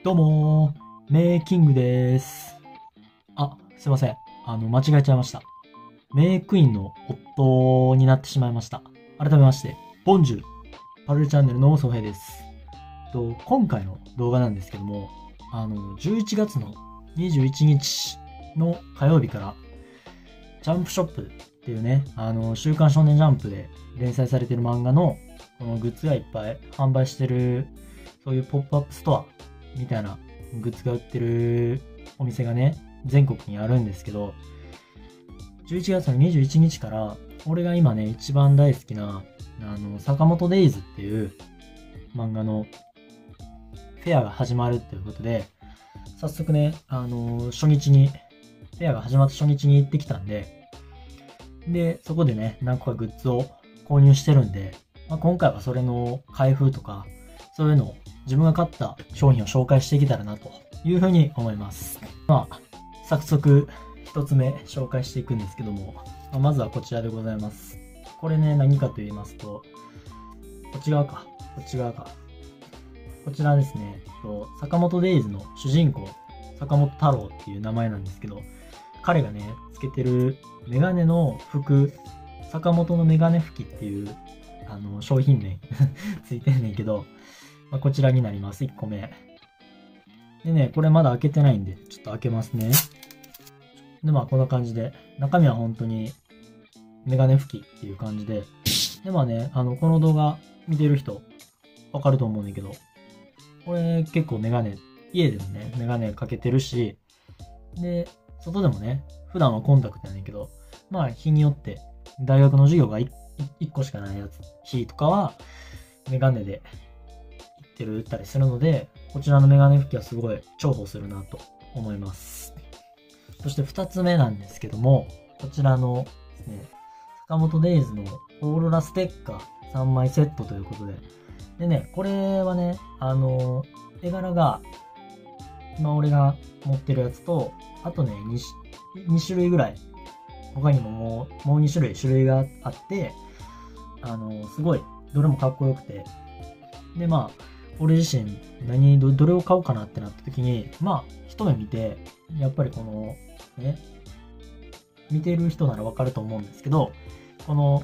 どうもー、メイキングでーす。あ、すいません。間違えちゃいました。メイクインの夫になってしまいました。改めまして、ボンジュール、パルルチャンネルのソヘイです。今回の動画なんですけども、11月の21日の火曜日から、ジャンプショップっていうね、週刊少年ジャンプで連載されてる漫画の、このグッズがいっぱい販売してる、そういうポップアップストアみたいなグッズが売ってるお店がね、全国にあるんですけど、11月の21日から、俺が今ね、一番大好きな、坂本デイズっていう漫画のフェアが始まるっていうことで、早速ね、初日に、フェアが始まった初日に行ってきたんで、そこでね、何個かグッズを購入してるんで、今回はそれの開封とか、そういうのを自分が買った商品を紹介していけたらなというふうに思います。早速一つ目紹介していくんですけども、まずはこちらでございます。これね、何かと言いますと、こっち側か。こちらですね、坂本デイズの主人公、坂本太郎っていう名前なんですけど、彼がね、つけてるメガネの服、坂本のメガネ拭きっていう、商品名ついてんねんけど、こちらになります。1個目。でね、これまだ開けてないんで、ちょっと開けますね。で、こんな感じで、中身は本当にメガネ拭きっていう感じで、で、ね、この動画見てる人、わかると思うんだけど、これ結構メガネ、家でもね、メガネかけてるし、で、外でもね、普段はコンタクトやねんけど、日によって、大学の授業が1個しかない日とかは、メガネで売ったりするので、こちらのメガネ拭きはすごい重宝するなと思います。そして2つ目なんですけども、こちらのですね、坂本デイズのオーロラステッカー3枚セットということで、でね、これはね、絵柄が、今俺が持ってるやつと、あとね、2種類ぐらい、他にももう2種類があって、すごい、どれもかっこよくて、で、俺自身どれを買おうかなってなった時に、一目見て、やっぱりこの、ね、見てる人ならわかると思うんですけど、この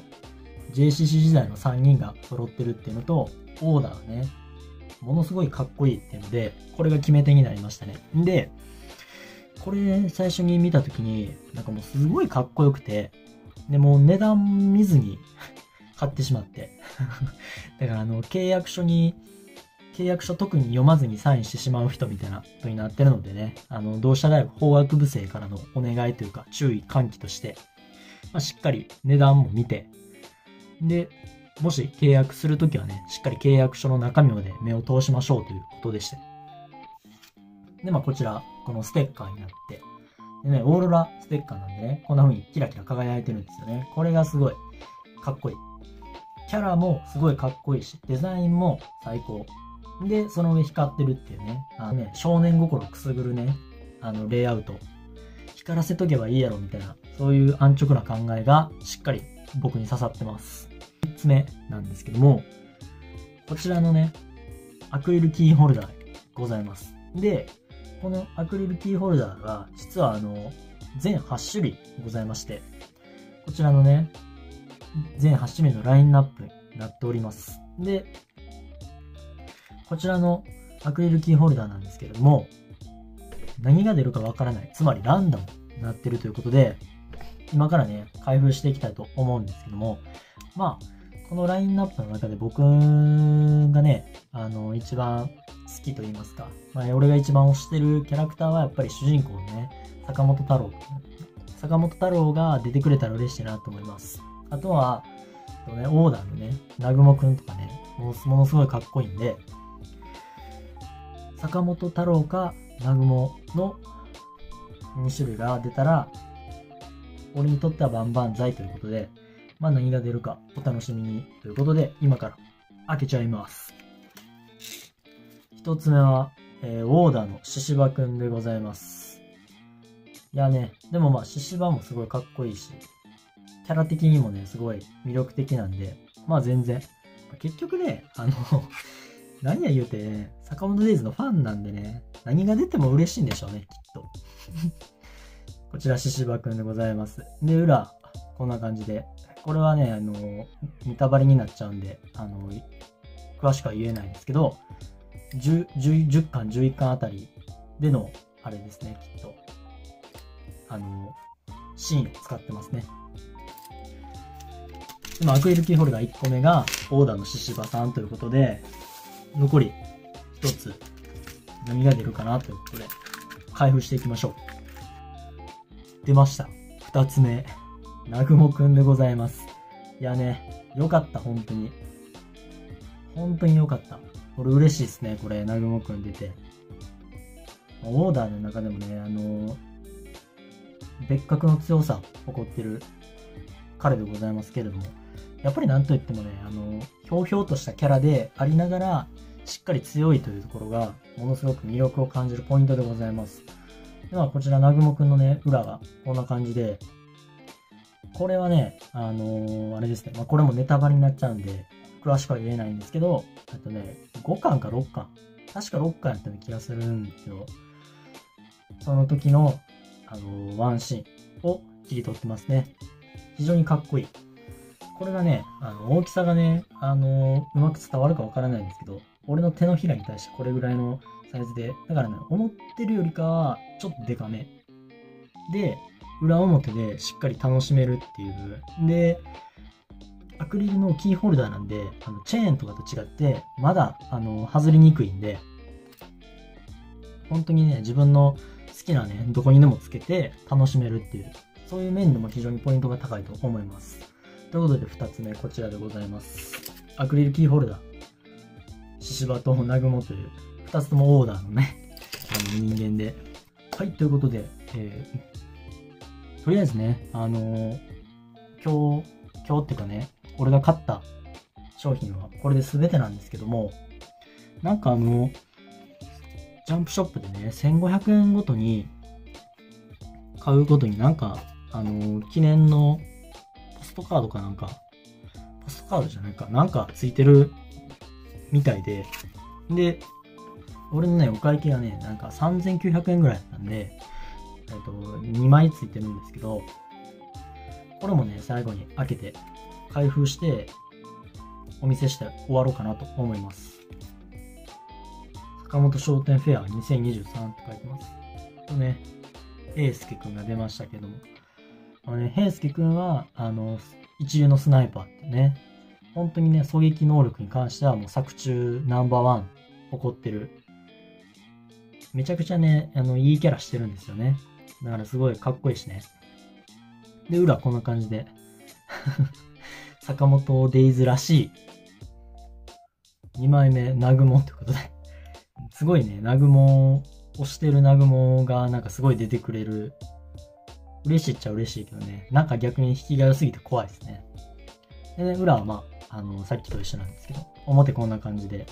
JCC 時代の3人が揃ってるっていうのと、オーダーがね、ものすごいかっこいいっていうので、これが決め手になりましたね。で、これ最初に見た時に、もうすごいかっこよくて、で、もう値段見ずに買ってしまって。だから契約書特に読まずにサインしてしまう人みたいなことになってるのでね、同志社大学法学部生からのお願いというか注意喚起として、しっかり値段も見て、で、もし契約するときはね、しっかり契約書の中身まで目を通しましょうということでして。で、こちら、このステッカーになって、でね、オーロラステッカーなんでね、こんな風にキラキラ輝いてるんですよね。これがすごいかっこいい。キャラもすごいかっこいいし、デザインも最高。で、その上光ってるっていうね、少年心くすぐるね、レイアウト。光らせとけばいいやろみたいな、そういう安直な考えがしっかり僕に刺さってます。3つ目なんですけども、こちらのね、アクリルキーホルダーございます。で、このアクリルキーホルダーが、実は全8種類ございまして、こちらのね、全8種類のラインナップになっております。で、こちらのアクリルキーホルダーなんですけれども、何が出るかわからない。つまりランダムになってるということで、今からね、開封していきたいと思うんですけども、このラインナップの中で僕がね、一番好きと言いますか、俺が一番推してるキャラクターはやっぱり主人公のね、坂本太郎。坂本太郎が出てくれたら嬉しいなと思います。あとは、オーダーのね、南雲くんとかね、ものすごいかっこいいんで、坂本太郎か南雲の2種類が出たら、俺にとっては万々歳ということで、何が出るかお楽しみにということで、今から開けちゃいます。一つ目は、オーダーの獅子場くんでございます。いやね、でも獅子場もすごいかっこいいし、キャラ的にもね、すごい魅力的なんで、全然。結局ね、何や言うてね、 坂本デイズのファンなんでね、何が出ても嬉しいんでしょうね、きっと。こちら、ししばくんでございます。で、裏、こんな感じで。これはね、ネタバレになっちゃうんで、詳しくは言えないんですけど、10巻、11巻あたりでの、あれですね、きっと。シーンを使ってますね。今、アクリルキーホルダー1個目が、オーダーのししばさんということで、残り1つ、何が出るかなということで、開封していきましょう。出ました。2つ目。南雲くんでございます。いやね、よかった、本当に。本当によかった。これ嬉しいですね、これ、南雲くん出て。オーダーの中でもね、別格の強さを誇ってる彼でございますけれども、やっぱりなんといってもね、ひょうひょうとしたキャラでありながら、しっかり強いというところが、ものすごく魅力を感じるポイントでございます。では、こちら、南雲くんのね、裏がこんな感じで、これはね、あれですね、これもネタバレになっちゃうんで、詳しくは言えないんですけど、5巻か6巻。確か6巻やったような気がするんですけど、その時の、ワンシーンを切り取ってますね。非常にかっこいい。これがね、大きさがね、うまく伝わるかわからないんですけど、俺の手のひらに対してこれぐらいのサイズで、だからね、思ってるよりかは、ちょっとデカめ。で、裏表でしっかり楽しめるっていう。で、アクリルのキーホルダーなんで、チェーンとかと違って、まだ、外れにくいんで、本当にね、自分の好きなね、どこにでもつけて楽しめるっていう、そういう面でも非常にポイントが高いと思います。ということで、2つ目、こちらでございます。アクリルキーホルダー。ししばと南雲という、2つともオーダーのね、人間で。はい、ということで、とりあえずね、今日っていうかね、俺が買った商品はこれで全てなんですけども、なんかジャンプショップでね、1500円ごとに買うごとになんか、記念のポストカードかなんか、ポストカードじゃないか、なんかついてるみたいで、で、俺のね、お会計はね、なんか3900円ぐらいだったんで、2枚ついてるんですけど、これもね、最後に開けて、開封して、お見せして終わろうかなと思います。坂本商店フェア2023って書いてます。とね、平介くんが出ましたけども。平介くんは、一流のスナイパーってね、本当にね、狙撃能力に関してはもう作中ナンバーワン誇ってる。めちゃくちゃね、いいキャラしてるんですよね。だからすごいかっこいいしね。で、裏こんな感じで。坂本デイズらしい。2枚目、南雲ってことで。すごいね、南雲、推してる南雲がなんかすごい出てくれる。嬉しいっちゃ嬉しいけどね。なんか逆に引きが良すぎて怖いですね。でね、裏はまあ、さっきと一緒なんですけど、表こんな感じで。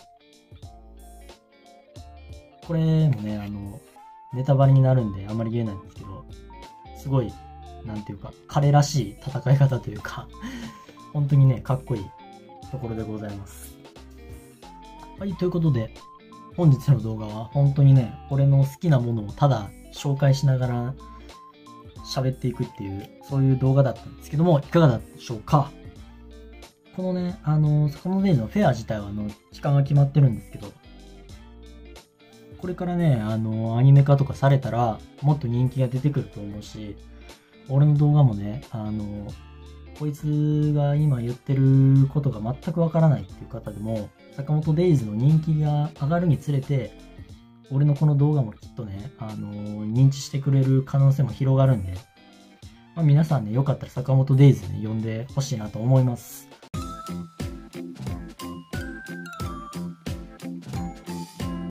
これもね、ネタバレになるんであんまり言えないんですけど、すごい、なんていうか、彼らしい戦い方というか、本当にね、かっこいいところでございます。はい、ということで、本日の動画は本当にね、俺の好きなものをただ紹介しながら喋っていくっていう、そういう動画だったんですけども、いかがだったでしょうか。このね、坂本デイズのフェア自体は期間が決まってるんですけど、これからね、アニメ化とかされたら、もっと人気が出てくると思うし、俺の動画もね、こいつが今言ってることが全くわからないっていう方でも、坂本デイズの人気が上がるにつれて、俺のこの動画もきっとね、認知してくれる可能性も広がるんで、まあ、皆さんね、よかったら坂本デイズね、呼んでほしいなと思います。